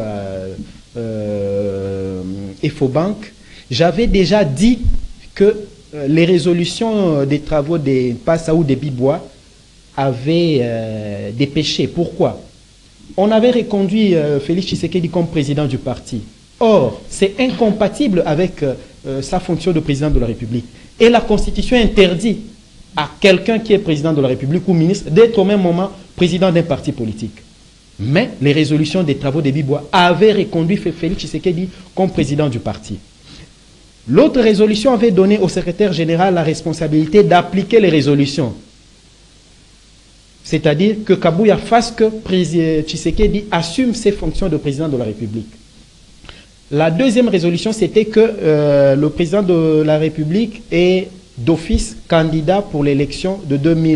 Efobank. J'avais déjà dit que les résolutions des travaux des Mpassa ou des Bibois avaient des péchés. Pourquoi? On avait reconduit Félix Tshisekedi comme président du parti. Or, c'est incompatible avec sa fonction de président de la République. Et la Constitution interdit à quelqu'un qui est président de la République ou ministre d'être au même moment président d'un parti politique. Mais les résolutions des travaux des Bibois avaient reconduit Félix Tshisekedi comme président du parti. L'autre résolution avait donné au secrétaire général la responsabilité d'appliquer les résolutions. C'est-à-dire que Kabouya fasse que Tshisekedi assume ses fonctions de président de la République. La deuxième résolution, c'était que le président de la République est d'office candidat pour l'élection de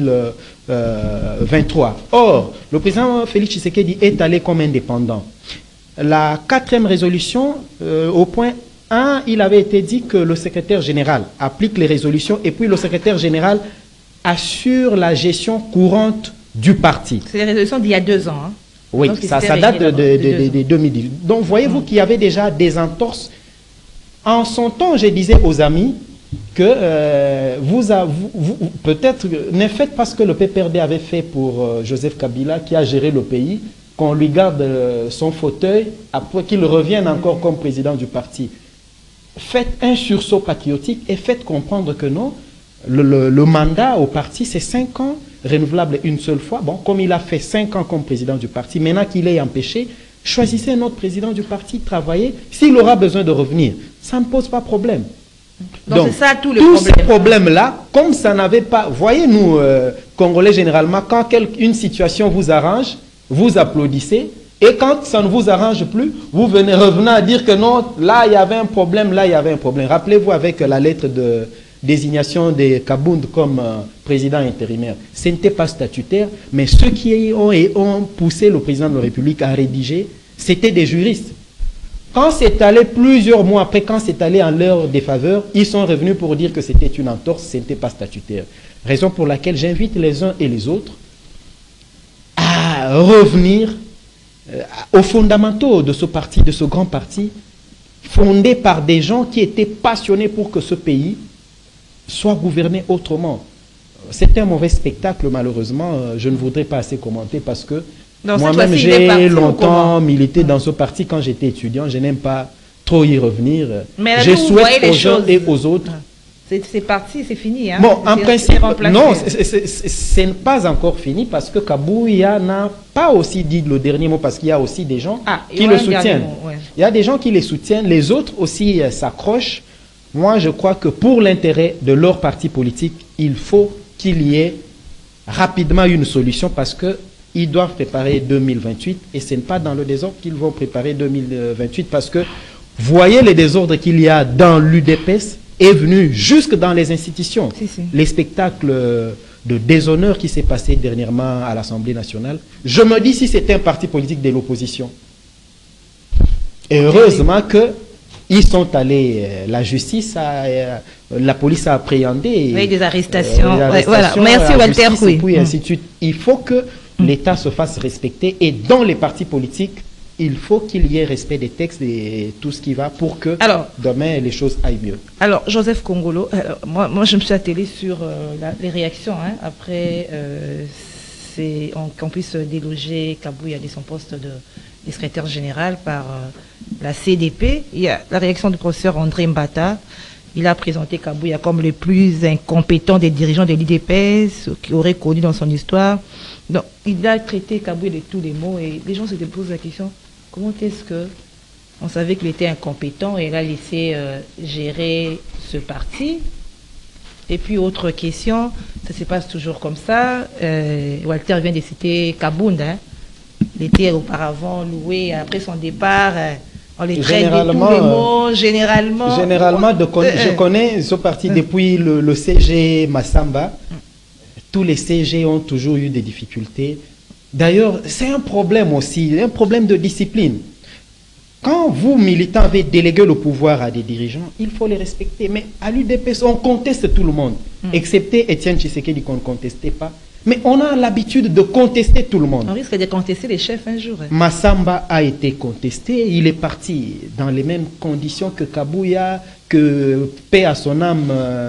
2023. Or, le président Félix Tshisekedi est allé comme indépendant. La quatrième résolution, au point 1, il avait été dit que le secrétaire général applique les résolutions et puis le secrétaire général assure la gestion courante du parti. C'est les résolutions d'il y a 2 ans. Hein. Oui, ça date de 2010. Donc, voyez-vous qu'il y avait déjà des entorses. En son temps, je disais aux amis que peut-être, ne faites pas ce que le PPRD avait fait pour Joseph Kabila, qui a géré le pays, qu'on lui garde son fauteuil, après qu'il revienne encore comme président du parti. Faites un sursaut patriotique et faites comprendre que non, le mandat au parti, c'est 5 ans, renouvelable une seule fois. Bon, comme il a fait 5 ans comme président du parti, maintenant qu'il est empêché, choisissez un autre président du parti, travaillez. S'il aura besoin de revenir, ça ne pose pas problème. Donc c'est ça tous ces problèmes-là, comme ça n'avait pas... Voyez, nous, Congolais, généralement, quand une situation vous arrange, vous applaudissez. Et quand ça ne vous arrange plus, vous revenez à dire que non, là, il y avait un problème, là, il y avait un problème. Rappelez-vous avec la lettre de désignation de Kabound comme président intérimaire. Ce n'était pas statutaire, mais ceux qui ont poussé le président de la République à rédiger, c'était des juristes. Quand c'est allé plusieurs mois après, quand c'est allé en leur défaveur, ils sont revenus pour dire que c'était une entorse, ce n'était pas statutaire. Raison pour laquelle j'invite les uns et les autres à revenir aux fondamentaux de ce parti, de ce grand parti, fondé par des gens qui étaient passionnés pour que ce pays soit gouverné autrement. C'est un mauvais spectacle, malheureusement. Je ne voudrais pas assez commenter parce que moi-même, j'ai longtemps milité dans ce parti quand j'étais étudiant. Je n'aime pas trop y revenir. Mais je souhaite aux gens et aux autres... C'est parti, c'est fini. Hein? Bon, en principe, non, ce n'est pas encore fini parce que Kabouya n'a pas aussi dit le dernier mot parce qu'il y a aussi des gens qui le soutiennent. Il y a des gens qui les soutiennent, les autres aussi s'accrochent. Moi, je crois que pour l'intérêt de leur parti politique, il faut qu'il y ait rapidement une solution parce qu'ils doivent préparer 2028 et ce n'est pas dans le désordre qu'ils vont préparer 2028 parce que voyez les désordres qu'il y a dans l'UDPS est venu jusque dans les institutions. Les spectacles de déshonneur qui s'est passé dernièrement à l'Assemblée nationale. Je me dis si c'était un parti politique de l'opposition. Et heureusement qu'ils sont allés, la justice, la police a appréhendé. Oui, des arrestations. Voilà. Merci Walter. Et puis ainsi de suite. Il faut que l'État se fasse respecter et dans les partis politiques, il faut qu'il y ait respect des textes et tout ce qui va pour que demain les choses aillent mieux. Alors, Joseph Kongolo, moi je me suis attelé sur les réactions après qu'on puisse déloger Kabouya de son poste de secrétaire général par la CDP. Il y a la réaction du professeur André Mbata. Il a présenté Kabouya comme le plus incompétent des dirigeants de l'IDPS qu'il aurait connu dans son histoire. Donc, il a traité Kabouya de tous les mots et les gens se posent la question, comment est-ce qu'on savait qu'il était incompétent et il a laissé gérer ce parti? Et puis, autre question, ça se passe toujours comme ça. Walter vient de citer Kabound. Hein. Il était auparavant loué après son départ. On les traite de tous les mots, généralement. Je connais ce parti depuis le CG Massamba. Tous les CG ont toujours eu des difficultés. D'ailleurs, c'est un problème aussi, un problème de discipline. Quand vous, militants, avez délégué le pouvoir à des dirigeants, il faut les respecter. Mais à l'UDPS, on conteste tout le monde, excepté Étienne Tshisekedi qu'on ne contestait pas. Mais on a l'habitude de contester tout le monde. On risque de contester les chefs un jour. Massamba a été contesté. Il est parti dans les mêmes conditions que Kabouya, que paix à son âme,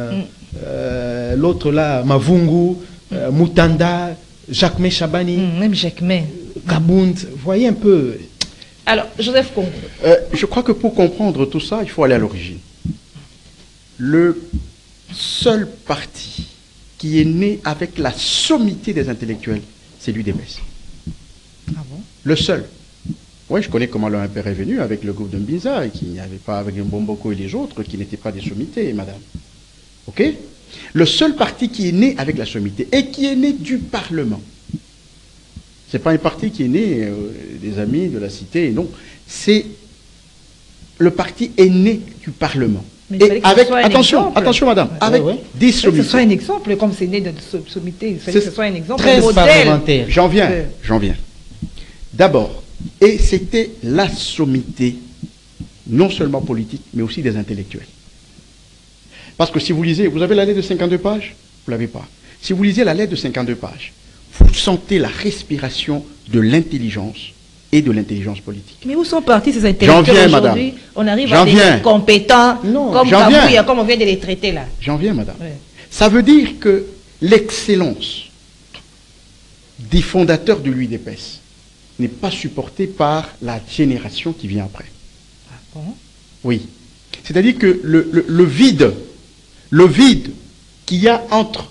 l'autre là, Mavungu, Mutanda, Jacquemain Chabani. Même Jacquemain. Kabound. Voyez un peu. Alors, Joseph Congo. Je crois que pour comprendre tout ça, il faut aller à l'origine. Le seul parti qui est né avec la sommité des intellectuels, c'est l'UDPS. Ah bon? Le seul. Oui, je connais comment l'OMP est venu avec le groupe de Mbinza et qu'il n'y avait pas avec Mbomboko et les autres qui n'étaient pas des sommités, madame. Ok? Le seul parti qui est né avec la sommité et qui est né du Parlement. Ce n'est pas un parti qui est né des amis de la cité, non. C'est le parti est né du Parlement. Mais et avec, attention, madame, avec des sommités. Que ce soit un exemple, comme c'est né de sommité, il fallait que ce soit un exemple, très un modèle. J'en viens. D'abord, et c'était la sommité, non seulement politique, mais aussi des intellectuels. Parce que si vous lisez, vous avez la lettre de 52 pages? Vous ne l'avez pas. Si vous lisez la lettre de 52 pages, vous sentez la respiration de l'intelligence et de l'intelligence politique. Mais où sont partis ces intellectuels aujourd'hui? On arrive à des incompétents comme Kabouya, comme on vient de les traiter là. J'en viens, madame. Ouais. Ça veut dire que l'excellence des fondateurs de l'UDPS n'est pas supportée par la génération qui vient après. Ah bon? Oui. C'est-à-dire que le vide qu'il y a entre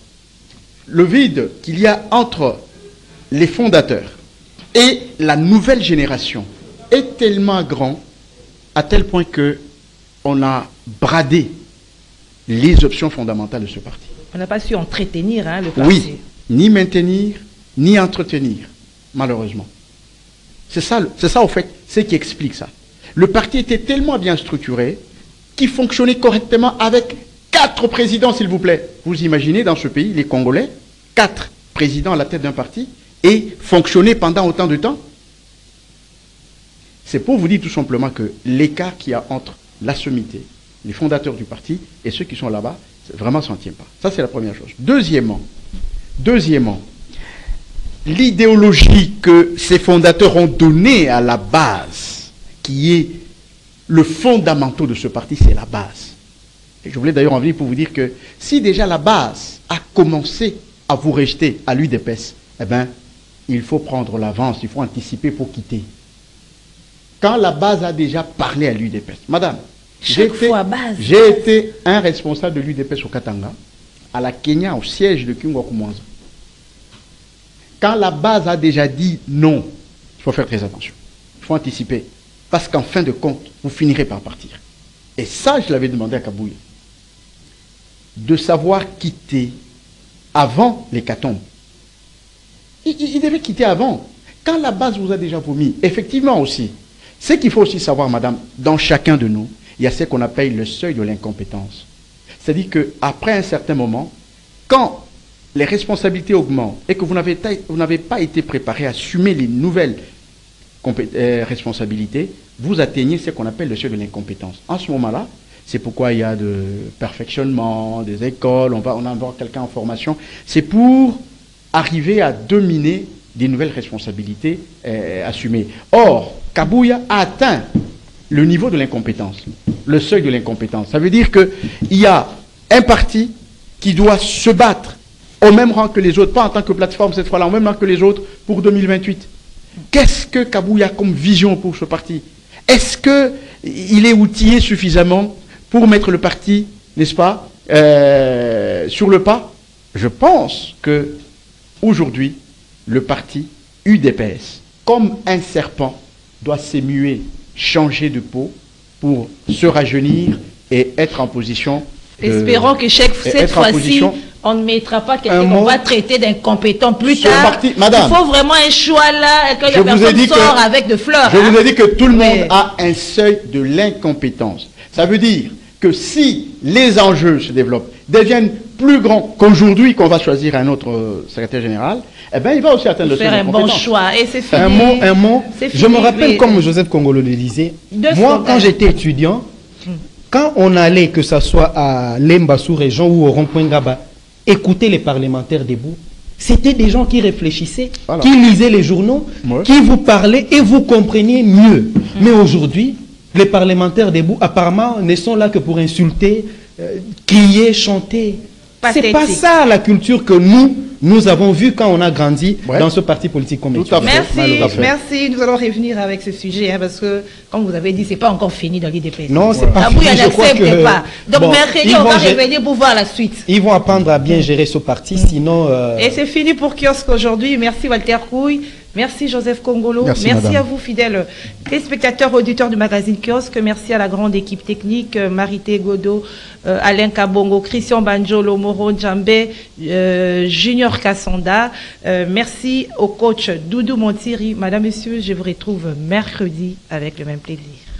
les fondateurs et la nouvelle génération est tellement grand à tel point que on a bradé les options fondamentales de ce parti. On n'a pas su entretenir le parti. Oui, ni maintenir, ni entretenir, malheureusement. C'est ça au fait, ce qui explique ça. Le parti était tellement bien structuré qu'il fonctionnait correctement avec 4 présidents, s'il vous plaît. Vous imaginez dans ce pays, les Congolais, 4 présidents à la tête d'un parti et fonctionner pendant autant de temps? C'est pour vous dire tout simplement que l'écart qu'il y a entre la sommité, les fondateurs du parti et ceux qui sont là-bas, vraiment ça n'en tient pas. Ça, c'est la première chose. Deuxièmement, l'idéologie que ces fondateurs ont donnée à la base, qui est le fondamental de ce parti, c'est la base. Et je voulais d'ailleurs en venir pour vous dire que si déjà la base a commencé à vous rejeter à l'UDPS, eh bien, il faut prendre l'avance, il faut anticiper pour quitter. Quand la base a déjà parlé à l'UDPS, madame, j'ai été un responsable de l'UDPS au Katanga, à la Kenya, au siège de Kingwa-Kumwanza. Quand la base a déjà dit non, il faut faire très attention. Il faut anticiper. Parce qu'en fin de compte, vous finirez par partir. Et ça, je l'avais demandé à Kabouya. De savoir quitter avant l'hécatombe. Il devait quitter avant. Quand la base vous a déjà vomi, effectivement aussi, ce qu'il faut aussi savoir, madame, dans chacun de nous, il y a ce qu'on appelle le seuil de l'incompétence. C'est-à-dire qu'après un certain moment, quand les responsabilités augmentent et que vous n'avez pas été préparé à assumer les nouvelles responsabilités, vous atteignez ce qu'on appelle le seuil de l'incompétence. En ce moment-là, c'est pourquoi il y a de perfectionnement, des écoles, on va avoir quelqu'un en formation. C'est pour arriver à dominer des nouvelles responsabilités assumées. Or, Kabouya a atteint le niveau de l'incompétence, le seuil de l'incompétence. Ça veut dire qu'il y a un parti qui doit se battre au même rang que les autres, pas en tant que plateforme cette fois-là, au même rang que les autres pour 2028. Qu'est-ce que Kabouya a comme vision pour ce parti? Est-ce qu'il est outillé suffisamment pour mettre le parti, n'est-ce pas, sur le pas? Je pense que aujourd'hui, le parti UDPS, comme un serpent, doit s'émuer, changer de peau pour se rajeunir et être en position. Espérons que cette fois-ci, on ne mettra pas quelqu'un qu'on va traiter d'incompétent plus tard. Madame, il faut vraiment un choix là, et que la personne sort avec de fleurs. Je vous ai dit que tout le monde a un seuil de l'incompétence. Ça veut dire que si les enjeux se développent, deviennent plus grands qu'aujourd'hui, qu'on va choisir un autre secrétaire général, eh bien, il va aussi atteindre le seuil de l'incompétence. Faire un bon choix. Et c'est fini. Un mot. Je me rappelle, comme Joseph Kongolo le disait, moi, quand j'étais étudiant, quand on allait, que ce soit à Lemba sous-région ou au rond-point Gaba, écouter les parlementaires debout, c'était des gens qui réfléchissaient, qui lisaient les journaux, qui vous parlaient et vous compreniez mieux. Mais aujourd'hui, les parlementaires debout, apparemment, ne sont là que pour insulter, crier, chanter. C'est pas ça la culture que nous avons vue quand on a grandi dans ce parti politique comme Merci. Nous allons revenir avec ce sujet, parce que, comme vous avez dit, c'est pas encore fini dans l'IDPS. Non, c'est pas fini. Kabouya n'accepte pas. Donc, mercredi, on va revenir pour voir la suite. Ils vont apprendre à bien gérer ce parti, sinon... Et c'est fini pour Kiosque aujourd'hui. Merci Walter Kouy. Merci Joseph Kongolo. Merci, Merci madame. à vous, fidèles téléspectateurs, auditeurs du magazine Kiosque. Merci à la grande équipe technique, Marité Godot, Alain Kabongo, Christian Banjolo, Moro Djambé, Junior Kassonda. Merci au coach Doudou Montiri. Madame, Monsieur, je vous retrouve mercredi avec le même plaisir.